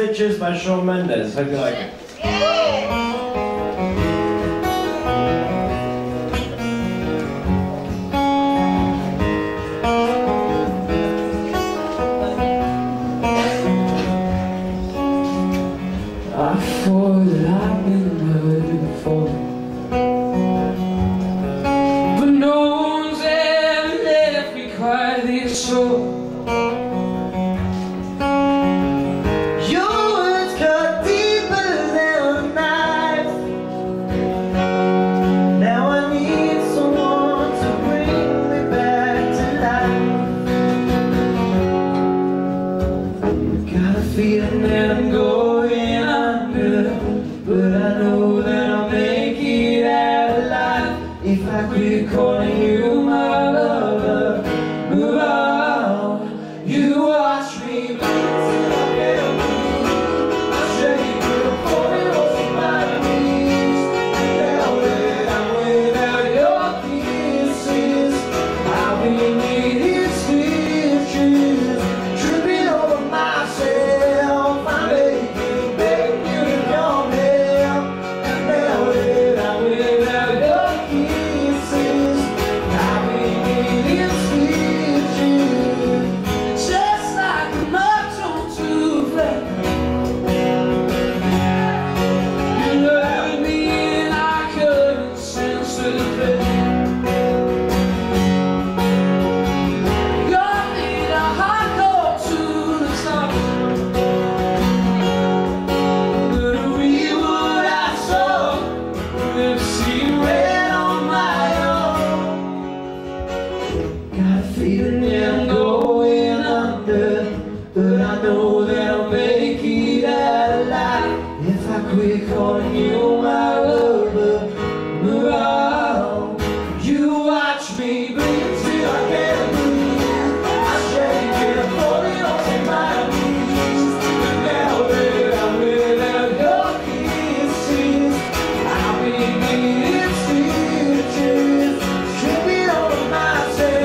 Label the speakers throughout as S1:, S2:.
S1: Stitches by Shawn Mendes. Hope you like it.
S2: I thought that I've been hurt before, but no one's ever left me quite this sore. Feeling that I'm going under, but I know that I'll make it out alive if I quit calling you my lover. Move on, you watch me bleed till I can't breathe. I'll shake you, falling off my knees. Now that I'm without your kisses, I'll be needing stitches, tripping over myself. Feeling I'm going under, but I know that I'll make it out alive if I quit calling you my lover. Move on, you watch me bleed till I can't breathe. I shake it, I'm falling onto my knees. And now that I'm without your kisses, I'll be needing stitches, tripping over myself.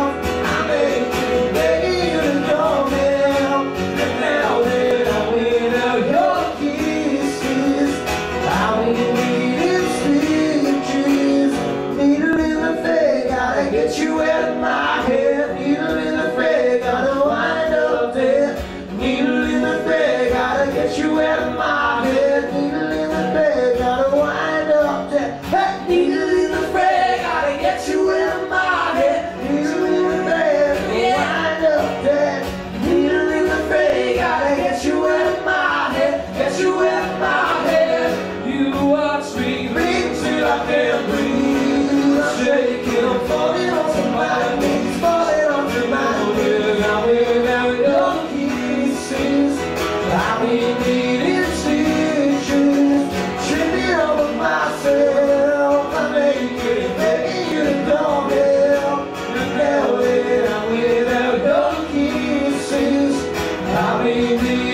S2: Get you out of my head, needle in the thread, gotta wind up dead. Needle in the thread, gotta get you out of my head, needle in the thread, gotta wind up dead. Hey, needle in the thread, gotta get you out of my head, needle in the thread, wind up dead. Needle in the thread, gotta get you out of my head, get you out of my head. You watch me bleed till I can't breathe. I'm shaking, I'm falling onto my knees, falling onto my knees. Now without your kisses, I'll be needing stitches, tripping over myself. I'm naked, begging you to come help. And now that I'm without your kisses, I'll be needing